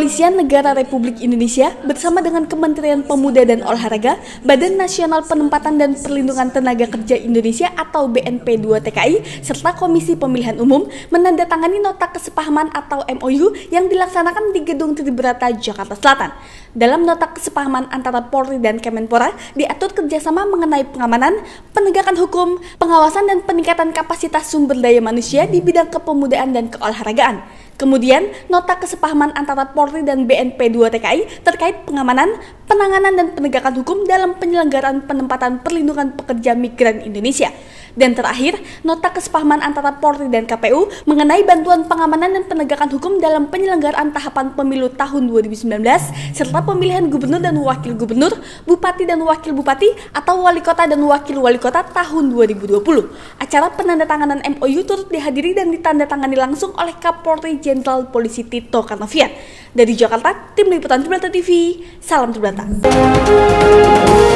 Kepolisian Negara Republik Indonesia bersama dengan Kementerian Pemuda dan Olahraga, Badan Nasional Penempatan dan Perlindungan Tenaga Kerja Indonesia atau BNP 2 TKI, serta Komisi Pemilihan Umum menandatangani nota kesepahaman atau MOU yang dilaksanakan di Gedung Tribrata, Jakarta Selatan. Dalam nota kesepahaman antara Polri dan Kemenpora diatur kerjasama mengenai pengamanan, penegakan hukum, pengawasan dan peningkatan kapasitas sumber daya manusia di bidang kepemudaan dan keolahragaan. Kemudian, nota kesepahaman antara Polri dan BNP 2 TKI terkait pengamanan, penanganan dan penegakan hukum dalam penyelenggaraan penempatan perlindungan pekerja migran Indonesia. Dan terakhir, nota kesepahaman antara Polri dan KPU mengenai bantuan pengamanan dan penegakan hukum dalam penyelenggaraan tahapan pemilu tahun 2019 serta pemilihan gubernur dan wakil gubernur, bupati dan wakil bupati atau wali kota dan wakil wali kota tahun 2020. Acara penandatanganan MOU turut dihadiri dan ditandatangani langsung oleh Kapolri Jenderal Polisi Tito Karnavian. Dari Jakarta, Tim Liputan Tribrata TV, salam Tribrata.